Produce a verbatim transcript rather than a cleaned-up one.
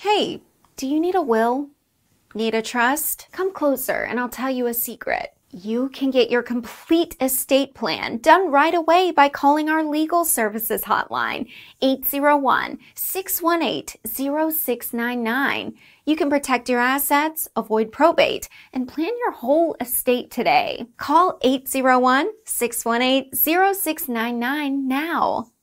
Hey, do you need a will? Need a trust? Come closer and I'll tell you a secret. You can get your complete estate plan done right away by calling our legal services hotline, eight zero one, six one eight, zero six nine nine. You can protect your assets, avoid probate, and plan your whole estate today. Call eight zero one, six one eight, zero six nine nine now.